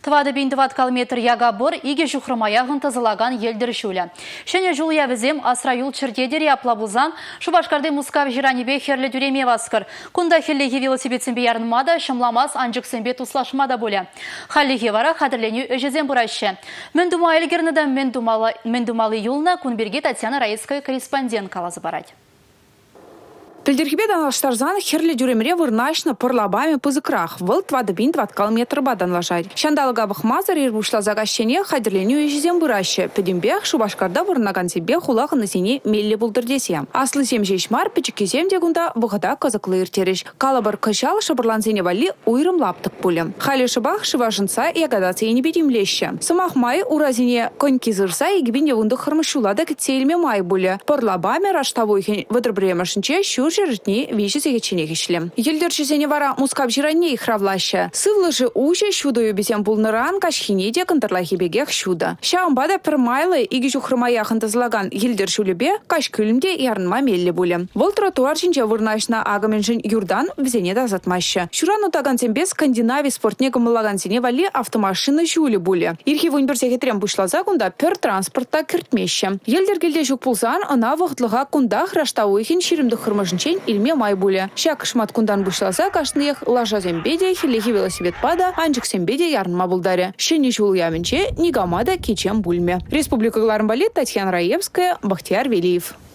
Твады бин 20 километр ягабор иге жухрымаягын тазалаган елдер шуля. Шене жулия візем асра юл чердедері аплабузан, Шубашкарды мускав жиранебе херлі дүреме васкыр. Кунда хеллеге велосипедсенбе ярынмада, шымламас анжықсенбе туслашмада боля. Халлеге вара қадырленю өжезен бұрайшы. Мен думалы елгернідан мен думалы юлна Кунберге Татьяна Раевская корреспондент калазы барады. Пілдерхебе данлаштарзан херлі жүреміре вырнашны пырлабами пызыкрах. Выл твады бин 20 километр бадан лажарь. Шандалыға бұқмазыр ербушла загашчене хадерленю ежезен бұрайшы. Педембех Шубашкарда вырнаган себе хулағы насене мелле бұлдырдесе. Аслы зем жешмар печекезем дегунда бұғыда қызықлы иртереш. Калабыр кышал шабырланзене вали уйрым лаптық пулі. Халі шыбақ шывашынса ягадация не бедемлеші. Сымақ май уразине коньки зырса егібін евунды хырмышулада кітселме май бұлі. Пырлабами раштавойхен выдрбремашынче шур жертни вещи сегеченегишлем. Елдерчесене вара мускап жиранне их равлаща. Сывлыжы уже щудою бесем булныран кашхинеде контрлахибегех щуда. Шаамбада пермайлы иги жухрымаяхын тазлаган елдершулебе кашкүлімде ярынма мелле булем. Вол тротуар жинче вырнашна агаменжин юрдан візене дазатмаща. Шуран утаган зембе Скандинавии спортнега мылаган зене вали автомашины жуле буле. Ирхи вунберсехетрем бушлаза кунда пер транспорта кіртмеші. Елдергелде жук пулсан ана вғытлыға кунда храштауыхин ширимді хырмыжын илме майбуле. Шак шмат кундан бушласа кашныех лажа зембеде хилехи велосипед пада анжик зембеде ярынма булдаре. Шени жул яминче нигамада кечем бульме. Республика Глармбали, Татьяна Раевская, Бахтияр Велиев.